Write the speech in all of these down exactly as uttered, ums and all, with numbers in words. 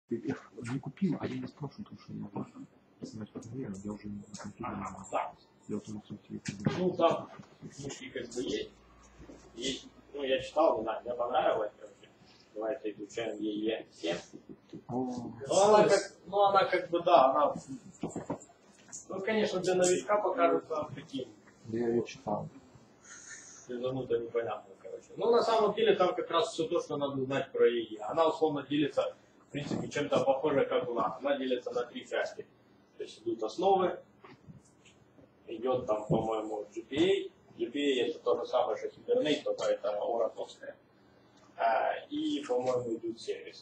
не купил, а я не спрашиваю, потому что я важно. Снимать фотографию, я уже не компьютер. Да. Я вот на телефоне. Ну там книжки как бы есть. есть. Ну я читал, не знаю, мне понравилось, короче. Давайте изучаем Е Е семь. Ну она как, ну она как бы, да, она, ну конечно для новичка покажется таким. Я ее читал. Физануто непонятно, короче. Ну на самом деле там как раз все то, что надо знать про Е Е. Она условно делится, в принципе, чем-то похоже, как у нас. Она делится на три части. То есть идут основы, идет там, по-моему, джи пи эй. джи пи эй это то же самое, что Hibernate, только это ораторское. А, и, по-моему, идут сервисы.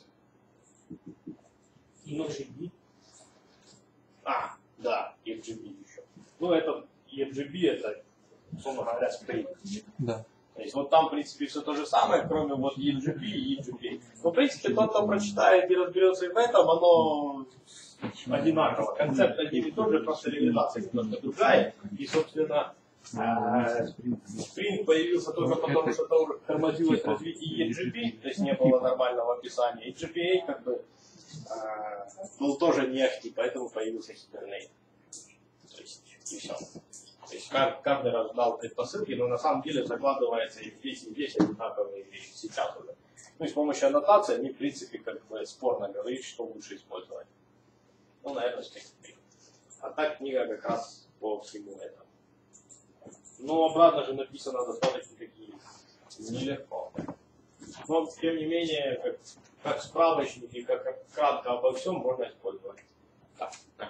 И эф джи би. А, да, эф джи би еще. Ну, это эф джи би это, условно говоря, Spring. Да. То есть вот там, в принципе, все то же самое, кроме вот и эф джи би и и джи пи эй. Но, в принципе, тот, кто прочитает и разберется и в этом, оно одинаково. Концепт один и тот же, просто реализация немножко другая. И, собственно, Spring появился только потому, что тормозилось развитие и джи пи, то есть не было нормального описания. и джи пи эй как бы был тоже не ахти, поэтому появился Hibernate. То есть, и все. То есть каждый раз дал предпосылки, но на самом деле закладывается и здесь, и здесь одинаковые и сейчас уже. Ну и с помощью аннотации они, в принципе, как бы спорно говорить, что лучше использовать. Ну, наверное, Spring. А так книга как раз по всему этому. Но обратно же написано достаточно такие нелегко. Но, тем не менее, как, как справочник и как, как кратко обо всем можно использовать. Так, так.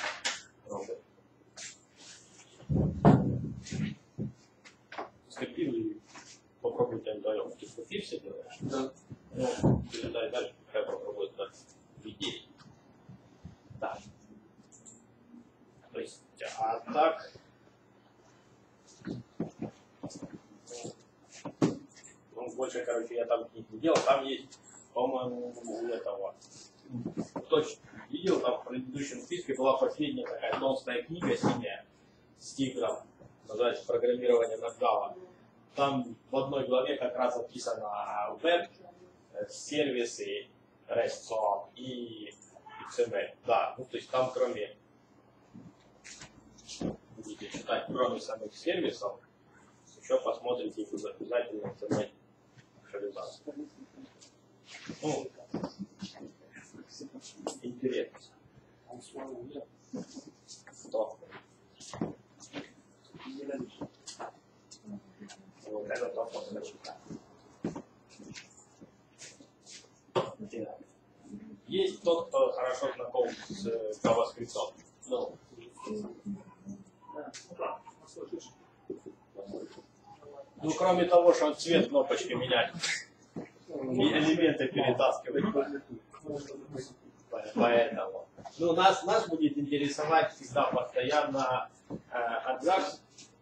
Скопируй, попробуйте вдвоем. Ты скопи все делаешь? Да. Ну, передай дальше, пускай попробует дать идеи. Да. То есть, а так... Ну, больше, короче, я там книг не делал. Там есть, по-моему, у этого. Точно видел, там в предыдущем списке была последняя такая толстая книга синяя с тигром. Называется «Программирование на Java». Там в одной главе как раз описано веб, сервисы, REST и икс эм эль. Да, ну то есть там кроме, будете читать, кроме самих сервисов, еще посмотрите их обязательно икс эм эль реализацию. Ну, интересно. Что? Вот этот вопрос начитаю. Есть тот, кто хорошо знаком с JavaScript. Ну, ну, кроме того, что цвет кнопочки менять и элементы перетаскивать. Поэтому. Ну, нас, нас будет интересовать всегда постоянно э, Ajax.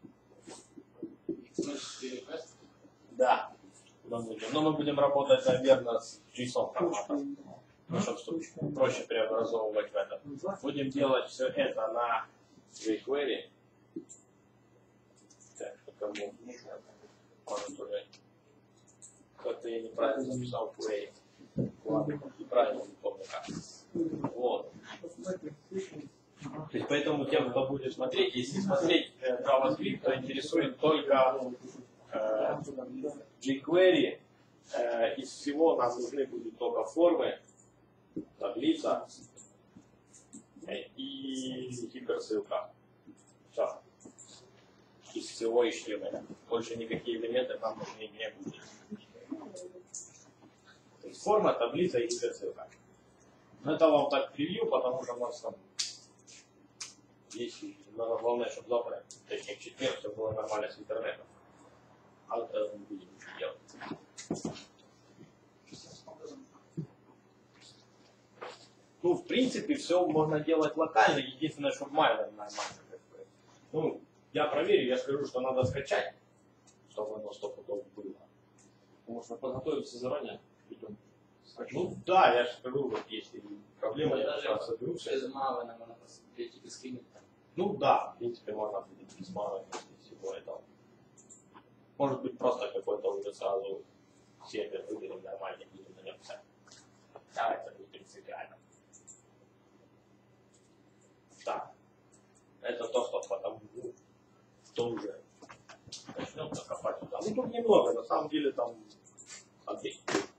Да. Мы будем. Но мы будем работать, наверное, с JSON форматом. Ну, чтобы проще преобразовывать в это. Будем делать все это на jQuery. Так, кому нужно. Может уже. Как-то я неправильно написал query. Ладно, неправильно, не помню как. Вот. То есть поэтому тем, кто будет смотреть, если смотреть э, JavaScript, то интересует только э, jQuery. Э, из всего нам нужны будут только формы, таблица э, и гиперссылка. Все. Из всего эйч ти эм эль. Больше никакие элементы нам нужны не будут. То есть форма, таблица и гиперссылка. Но это вам так превью, потому что у нас там есть, главное, чтобы завтра, точнее в четверг, все было нормально с интернетом. А это мы будем делать. Ну, в принципе, все можно делать локально, единственное, чтобы майнер нормально. Ну, я проверю, я скажу, что надо скачать, чтобы оно сто пудов было. Можно подготовиться заранее. Ну да, я же скажу, вот если проблема, я даже сейчас соберусь. без Мавена можно посмотреть и без скринить. Ну да, в принципе, можно будет без Мавена и всего этого. Может быть, просто какой-то уже сразу сервер выберем нормальный, и на нем писать. Да, это не принципиально. Так. Это то, что потом, ну, что уже начнем копать туда. Ну тут немного, на самом деле там смотри.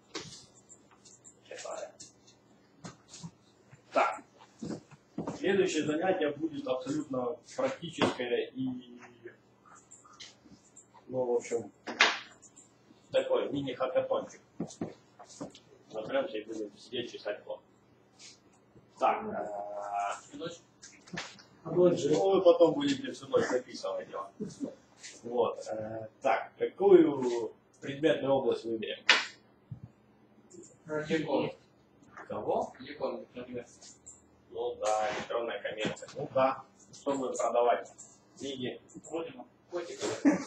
Так. Следующее занятие будет абсолютно практическое и, ну, в общем, такой мини-хакатончик. Напрямся и будем сидеть чесать код. Так, ну вы потом будете всю ночь записывать его. Вот. Э, так, какую предметную область выберем? Якон. Кого? Якон, например. Ну да, электронная коммерция. Ну да. Что будем продавать? Книги. Родина. Котиков.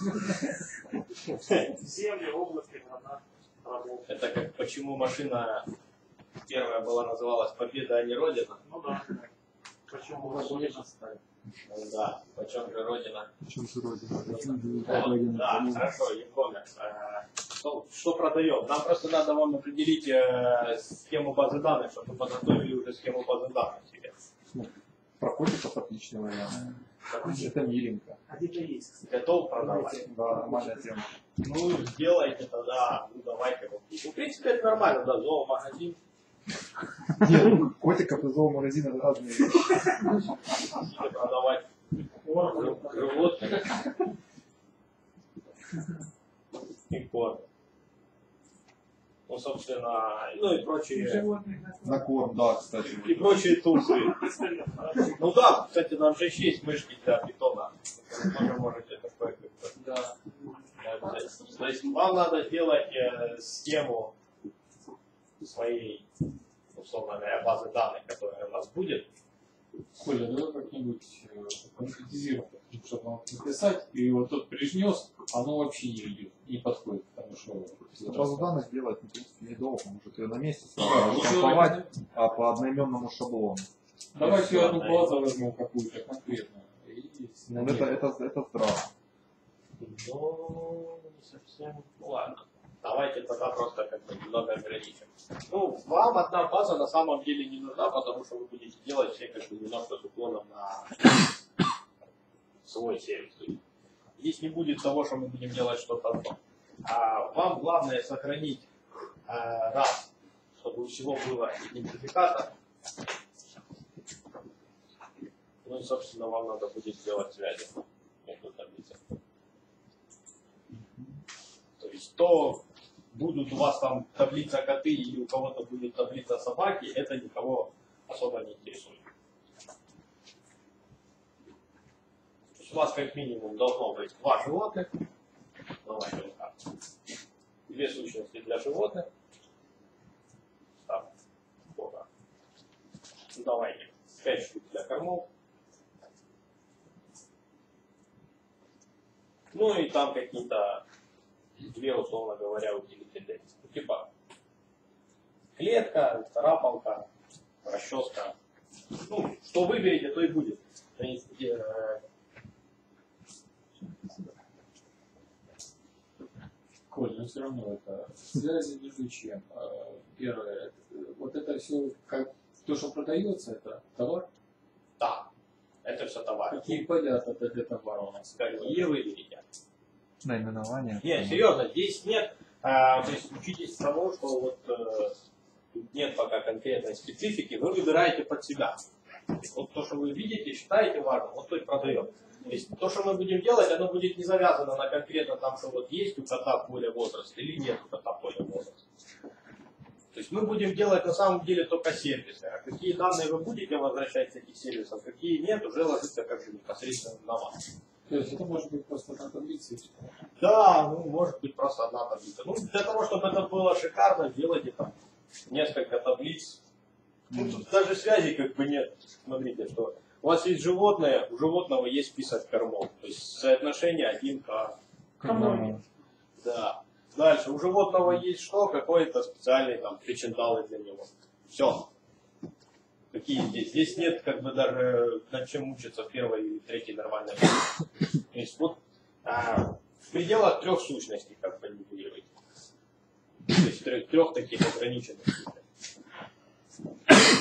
Земли, области, города, работы. Это как почему машина первая была называлась Победа, а не Родина? Ну да. Почему Родина ставит? Ну да. Почем же Родина? Причем же родина? Почему же Вот, родина? да, хорошо, e-commerce. Э, Что, что продаем? Нам просто надо вам определить э, схему базы данных, чтобы вы подготовили уже схему базы данных себе. Про котиков отличный вариант. Это миленько. А где-то есть. Готов продавать? Да, нормальная тема. Ну, сделайте тогда, ну давайте купить. Ну, в принципе, это нормально, да, зоомагазин. Нет, котиков и зоомагазин это разные вещи. Или продавать животных и корм. Ну, собственно, ну и прочие, На корм, да, кстати. и прочие тусы. Ну да, кстати, на эм шесть есть мышки для питона. Вы тоже можете такое как-то. Да. То есть вам надо сделать э, схему своей, условно говоря, базы данных, которая у вас будет. Коля, давай как-нибудь э, конкретизируем, чтобы он написать, и вот тот прижнес, оно вообще не идет, не подходит, потому что... Базу данных делать, в принципе, недолго. Может ее на месте Да, сразу ну, штамповать, а по одноименному шаблону. Давайте одну базу возьмем какую-то конкретную. И Ну, это, это, это здраво. Ну, не совсем. Ну ладно. Давайте тогда просто как бы немного ограничим. Ну, вам одна база на самом деле не нужна, потому что вы будете делать все как бы немножко с уклоном на свой сервис. То есть здесь не будет того, что мы будем делать что-то одно. А вам главное сохранить э, раз, чтобы у всего было идентификатор. Ну и, собственно, вам надо будет сделать связи между таблицами. То есть то будут у вас там таблица коты или у кого-то будет таблица собаки, это никого особо не интересует. То есть у вас как минимум должно быть два животных, давайте вот так. Две сущности для животных. Так, вот так. Ну, давайте пять штук для кормов. Ну и там какие-то две, условно говоря, утилиты. Типа клетка, царапалка, расческа. Ну, что выберете, то и будет. То есть, э... Коль, но все равно это связи между чем? Первое, вот это все, как то, что продается, это товар? Да, это все товары. Какие поля это для товара у нас? Какие выберете? Наименование. Нет, серьезно, здесь нет, а, то есть учитесь тому, что вот э, тут нет пока конкретной специфики, вы выбираете под себя. Вот то, что вы видите, считаете важным, вот то и продаем. То есть то, что мы будем делать, оно будет не завязано на конкретно там, что вот есть у кота поле возраста или нет у кота поле возраста. То есть мы будем делать на самом деле только сервисы, а какие данные вы будете возвращать с этих сервисов, какие нет, уже ложится как бы непосредственно на вас. То есть это может быть просто на таблице? Да, ну может быть просто одна таблица. Ну для того, чтобы это было шикарно, делайте там несколько таблиц. Ну тут даже связи как бы нет. Смотрите, что у вас есть животное, у животного есть список кормов. То есть соотношение один к Кому? Да. Дальше, у животного есть что? Какой-то специальный там причиндалы для него. Все. Какие здесь? Здесь нет как бы даже над чем мучиться в первой или третьей нормальной. То есть вот а, в пределах трех сущностей как бы нивелировать. То есть трех, трех таких ограниченных.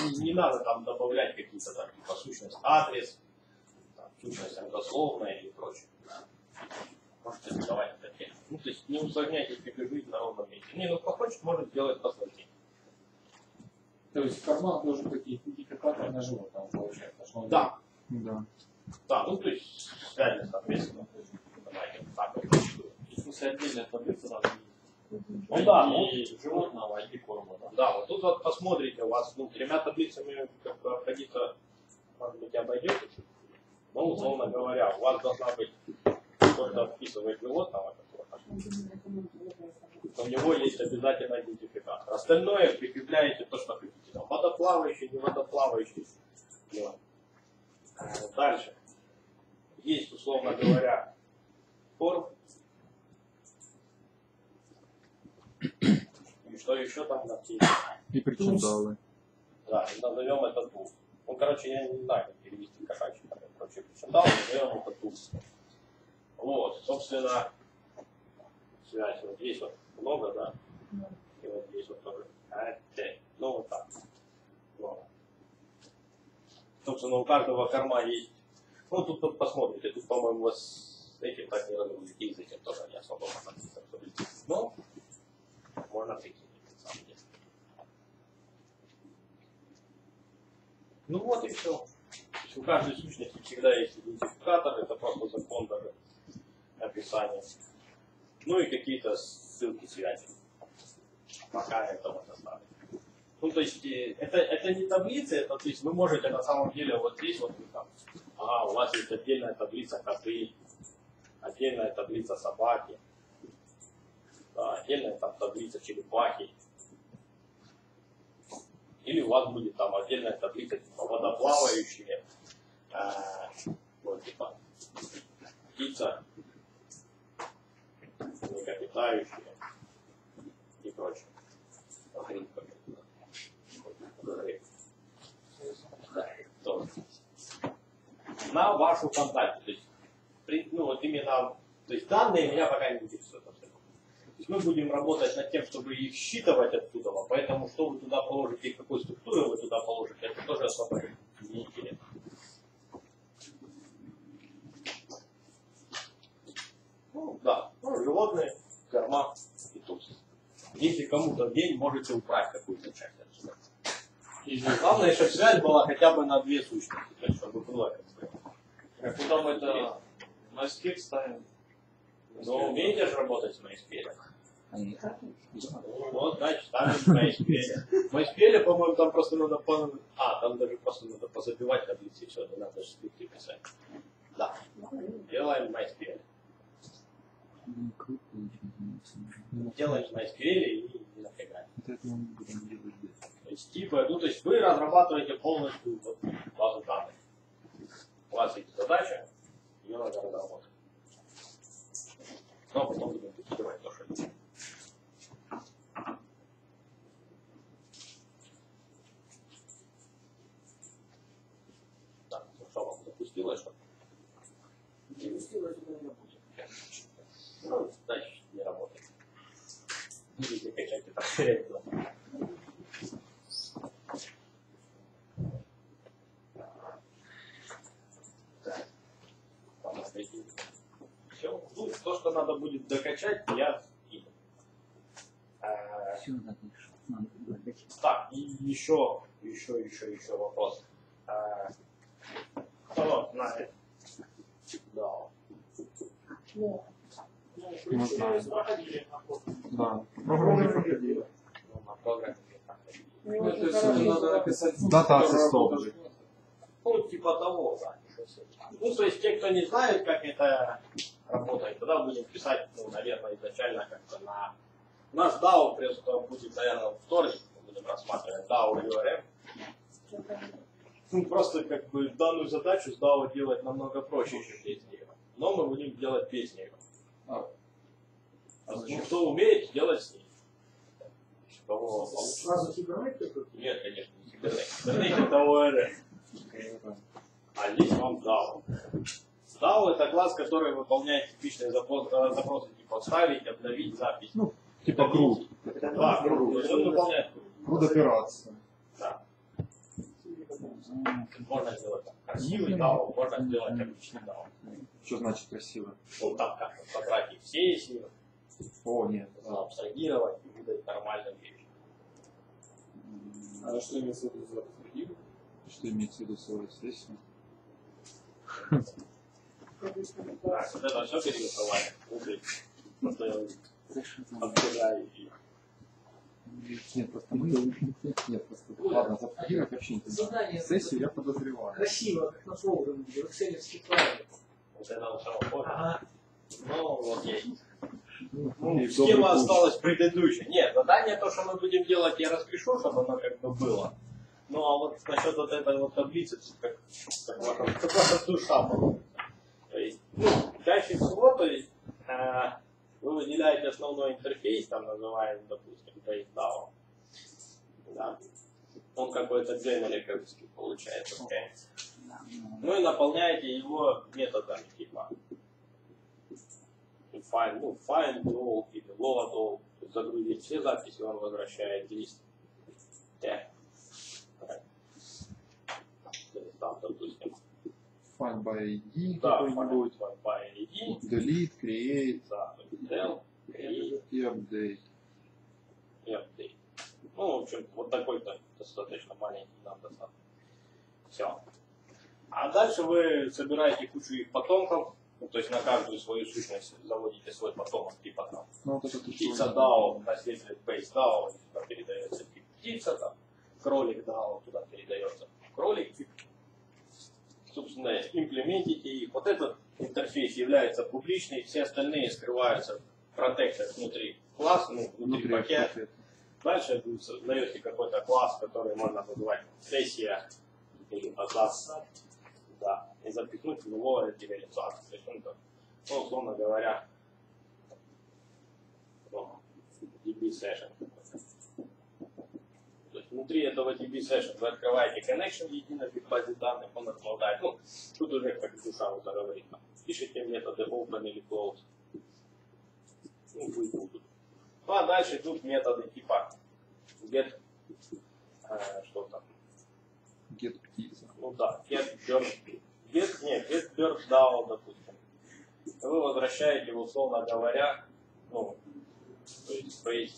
не, не надо там добавлять какие-то там типа сущность адрес, там, сущность родословная и прочее. Можете задавать это отдельно. Ну, то есть не усложняйте себе жизнь на ровном месте. Не, ну кто хочет, может сделать посложнее. То есть карман должен быть идентификатор на животном, получается. Что он Да. Да. Да, ну то есть связи, соответственно. Давайте так вот. В смысле, отдельная таблица там Ну да, ну, и животного, и корма, да? да, вот тут вот посмотрите, у вас ну, тремя таблицами как бы обходиться, может быть, обойдете. Ну, условно говоря, у вас должна быть кто-то вписывает животного, у него есть обязательно идентификатор. Остальное прикрепляете то, что хотите. Там, водоплавающий, не водоплавающий. Вот. Дальше. Есть, условно говоря, форм. И что еще там у нас есть? И причиндалы. Да, и назовем это туз. Ну, короче, я не знаю, как перевести кошачий, там, короче, причиндал, назовем это туз. Вот, собственно, связь вот здесь вот много, да? И вот здесь вот тоже. Ну, вот так. Вот. Собственно, у каждого корма есть. Ну, тут, тут посмотрите, тут, по-моему, вот с этим так не разрулить, и с этим тоже не особо можно разрулить. Но можно прикинуть, на самом деле. Ну вот и все. У каждой сущности всегда есть идентификатор, это просто закон даже описания. Ну и какие-то ссылки связи. Пока этого достаточно. Ну, то есть, это, это не таблицы, это, то есть, вы можете на самом деле вот здесь вот, там, ага, у вас есть отдельная таблица коты, отдельная таблица собаки, да, отдельная там таблица черепахи. Или у вас будет там отдельная таблица типа водоплавающие, э, вот типа птица, млекопитающие и прочее. На вашу фантазию. То есть, при, ну вот именно, то есть данные меня пока не интересуют абсолютно. То есть мы будем работать над тем, чтобы их считывать оттуда, поэтому что вы туда положите и какой структуры вы туда положите, это тоже особо не интересно. Ну да, ну, животные, корма и туз. Если кому-то в день, можете убрать какую-то часть отсюда. И главное, чтобы связь была хотя бы на две сущности, то есть чтобы было как бы. Как куда мы это на скид ставим? Ну, умеете же работать с MySQL? Ну, Вот, значит, ставим MySQL. MySQL, по-моему, там просто надо по... А, там даже просто надо позабивать таблицы, все, не надо скрипты писать. Да. Делаем MySQL. Делаем MySQL и не напрягаем. Это мы будем делать здесь. То есть, типа, ну, то есть вы разрабатываете полностью вот, базу данных. У вас есть задача, ее надо разработать. Но потом будем тестировать то, что есть. Так, ну что, вам запустилось что-то? Не запустилось, но не будет. Ну, значит, не работает. Будете качать это проверять дома. Все. Ну, то, что надо будет докачать, я скину. А, Все напишу. Надо докачать. так, и еще, еще, еще, еще вопрос. А, кто знает? Да. Мы знаем. Проходили охоту. Да. Программы проходили. Ну, на программе не проходили. Ну, это все надо написать. Дата который ассистов. работает. Ну, типа того, да. Ну, то есть, те, кто не знает, как это работает, тогда будем писать, ну, наверное, изначально как-то на... Наш дао просто будет, наверное, во вторник, мы будем рассматривать дао ю ар эм. Ну, просто, как бы, данную задачу с дао делать намного проще, чем без нее. Но мы будем делать без нее. А, А ну, кто умеет, делать с ней. Кого получится? Сразу кибернет какой-то? Нет, конечно, не кибернет. Кибернет это о эр эм. А здесь вам дао. дао это класс, который выполняет типичные запросы, запросы типа вставить, обновить запись. Ну, типа круг. Да, круг. То есть он выполняет круг. Круг операция. Да. Можно сделать там красивый дао, можно сделать обычный дао. Что значит красиво? Вот там как-то потратить все силы, О, нет. абстрагировать и выдать нормальную вещь. А что имеется в виду за абстрагирование? Что имеется в виду свою сессию? Да, вот это все перерисовали. Угли. Просто я обсуждаю и... Нет, просто мы... Нет, просто... Ладно, зафотографировать вообще не Задание сессию я подозреваю. красиво, как на программе, в экселевский файл. Вот это вот самое Ага. Ну, вот есть. Ну, и Схема добрый путь. осталась предыдущая. Нет, задание то, что мы будем делать, я распишу, чтобы оно как бы было. Ну а вот насчет вот этой вот таблицы, как, как, ваша, как ваша душа получится. То есть, ну, чаще всего, то есть, э, вы выделяете основной интерфейс, там называем, допустим, base дао. Да. Он какой-то дженериковский получается. Okay. Ну и наполняете его методами типа find, ну, find all или load all. Загрузить все записи, он возвращает лист. Yeah. Там, допустим, Find by ай ди да, какой-нибудь. find by ай ди, Delete, create да, del, create и update. и update. Ну, в общем, вот такой-то достаточно маленький нам достаточно. Все. А дальше вы собираете кучу их потомков, ну, то есть на каждую свою сущность заводите свой потомок, типа там Ну, вот это птица дао, наследует base дао, туда передается тип птица, там, кролик дао, туда передается кролик, тип. Собственно, имплементите их. Вот этот интерфейс является публичный, все остальные скрываются в протекторе внутри класса, ну, внутри, внутри пакета. пакета. Дальше вы создаете какой-то класс, который можно называть сессия или класс, да, и запихнуть в него эти реализации. То есть он, ну, условно говоря, ну, ди би session. То есть внутри этого ди би session вы открываете connection в единой базе данных, он обладает, ну, тут уже как душа уже говорит, пишите методы open или close, ну, вы будут. Ну а дальше тут методы типа get, э, что там, Get птица. ну да, get bird, get, нет, get bird down, допустим. Вы возвращаете, условно говоря, ну, то есть base,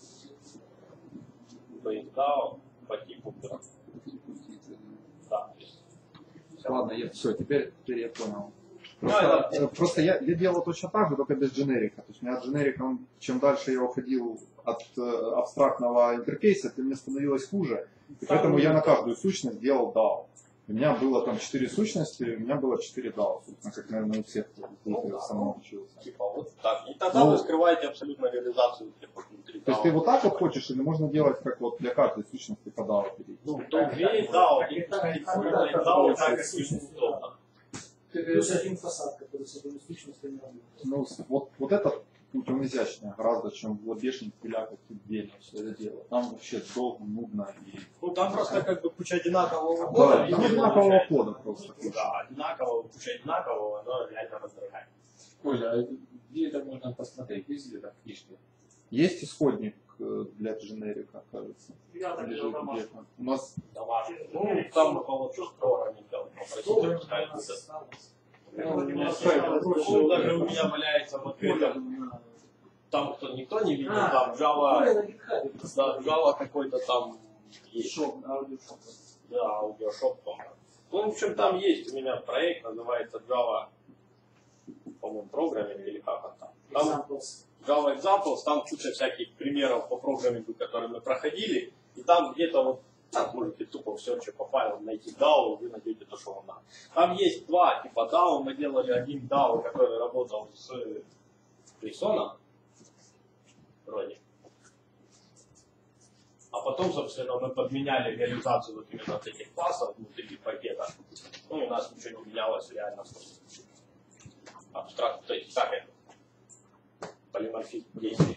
base down по типу bird. Да, то есть, всё. Ладно, я, все, теперь, теперь я понял. Ну, Просто, это- э, просто я, я делал точно так же, только без дженерика. То есть у меня дженерик, он, чем дальше я уходил от э, абстрактного интерфейса, тем мне становилось хуже. И поэтому я на каждую сущность делал дао. У меня было там четыре сущности, у меня было четыре дао, собственно, как, наверное, у всех, кто Ну, кто да, со мной учился. Типа вот так. И тогда Ну, вы скрываете абсолютно реализацию типа, внутри То есть дао. ты вот так вот хочешь, или можно делать, как вот для каждой сущности по дао перейти? Ну, то есть дао, Так, и так, так, типа так, дао, так, так так, как сущность удобно. Плюс один фасад, который с одной сущностью не работает. Ну, с- вот, вот этот путь, он изящнее гораздо, чем в лобешник пилях отдельно все это дело. Там вообще долго, нудно и... Ну, там просто как бы куча одинакового Да, кода. там везде одинакового получается. кода просто. куча. Да, одинакового, куча одинакового, но реально раздражает. Оля, а где это можно посмотреть? Есть ли это в книжке? Есть исходник э, для дженерика, кажется. Я так Лежит делал домашний. где-то. У нас Домашний. Ну, там мы получу программе делать, попросите, пускай будет. Ну, У меня ну, даже у меня валяется в открытом. Там кто никто не видел, А, там Java, Коля на гитаре. да, Java какой-то там есть. Шоп, аудиошоп. Да, аудиошоп там. Ну, в общем, там есть у меня проект, называется Java, по-моему, программинг или как он там. Там Examples. Java Examples, там куча всяких примеров по программингу, которые мы проходили, и там где-то вот, так можете тупо в серче по файлам найти дао, вы найдете то, что вам надо. Там есть два типа дао, мы делали один дао, который работал с JSON, вроде. А потом, собственно, мы подменяли реализацию вот именно от этих классов внутри пакета. Ну, и у нас ничего не менялось реально. Абстракт, то есть так это. Полиморфизм действий.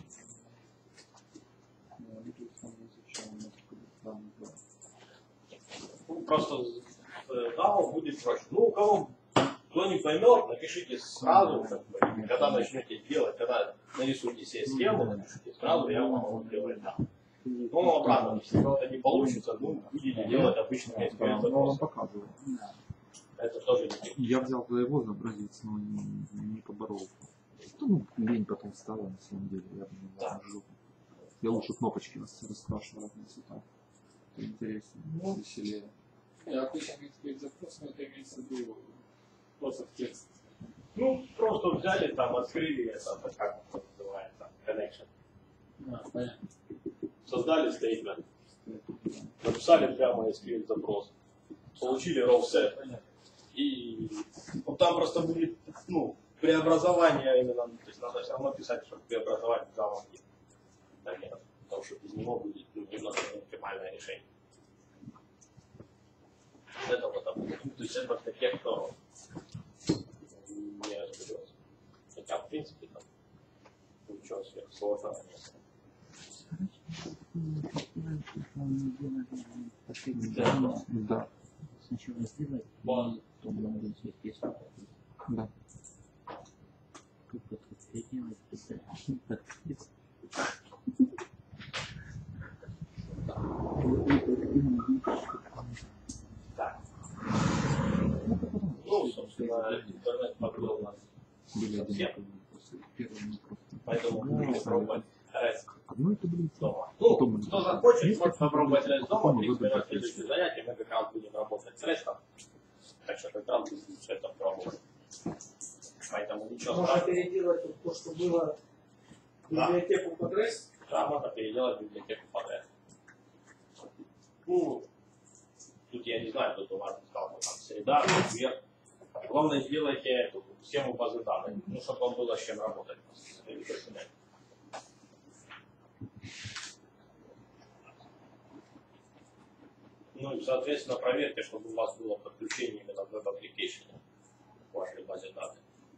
Ну, просто дао будет проще. Ну, у кого кто не поймет, напишите сразу, как бы, когда начнете делать, когда нарисуйте себе схему, напишите сразу, я вам могу делать да. Ну, обратно, если это не получится, ну, будете делать обычный эс кью эль Да, но он запрос. показывал. Это тоже не Я взял для его образец, но не, не поборол. Ну, лень потом стала, на самом деле, я бы не Да. жопу. Я лучше кнопочки раскрашиваю разные цвета. Это интереснее, веселее. Я обычно говорит запрос, но это имеется в виду просто в текст. Ну, просто взяли там, открыли это, как это называется, connection. А, понятно. Создали стейтмент, написали прямо эс кью эль запрос, получили raw set. И ну, там просто будет, ну, преобразование именно, то есть надо все равно писать, чтобы преобразовать в Java. Да нет, потому что без него будет ну, немного неоптимальное решение. Это вот там, ну, то есть это для тех, кто не разберется. Хотя, в принципе, там ничего сверхсложного нет. Да. Да. Сначала сделать, Вон. потом будем все писать. Да. Как это переделать, это Так. Ну, собственно, интернет подвел нас Были совсем. одинаковые после первого не просто. Поэтому будем пробовать REST Одно это блин. дома. Потом Ну, мы- кто захочет, может попробовать REST дома. Потом В мы принципе, на выберем следующем занятии мы как раз будем работать с REST. Так что как раз будем все это пробовать. Поэтому ничего Можно страшного. переделать вот то, что было в Да. библиотеку под REST. Да, можно переделать библиотеку под REST. Ну, тут я не знаю, тут у вас сказал, там среда, четверг. Главное, сделайте эту схему базы данных, ну, чтобы вам было с чем работать. Ну и, соответственно, проверьте, чтобы у вас было подключение именно в веб-аппликейшн к вашей базе данных.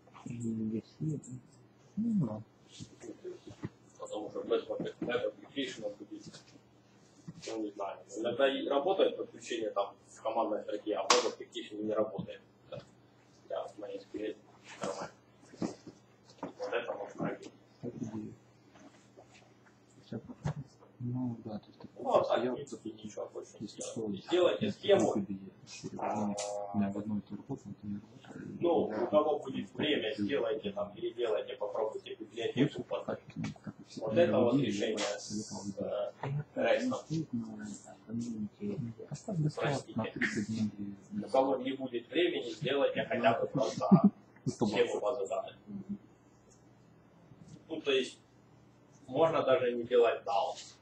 Ну, Потому что без веб-аппликейшн будет, ну не знаю, иногда и работает подключение там в командной строке, а веб-аппликейшн не работает. Да. Да, в моей скелете нормально. Вот это можно проверить. ну да, то есть Ну, а так, я в принципе, ничего больше не если сделать. что, Сделайте схему. А, у меня в одной и той работе, это не работает. Ну, у кого будет время, сделайте там, переделайте, попробуйте библиотеку под вот это вот решение с э, REST. Поставь бесплатно на тридцать дней. У кого не будет времени, сделайте хотя бы просто схему базы данных. Ну, то есть, можно даже не делать даун.